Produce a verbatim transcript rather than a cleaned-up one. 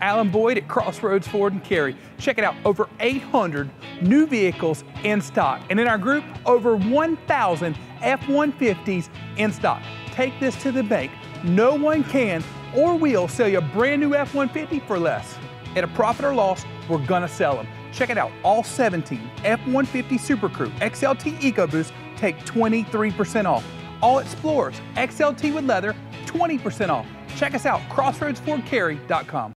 Alan Boyd at Crossroads Ford in Cary. Check it out, over eight hundred new vehicles in stock. And in our group, over one thousand F one fifties in stock. Take this to the bank. No one can or will sell you a brand new F one fifty for less. At a profit or loss, we're gonna sell them. Check it out, all seventeen F one fifty Super Crew X L T EcoBoost take twenty-three percent off. All Explorers X L T with leather, twenty percent off. Check us out, crossroads ford cary dot com.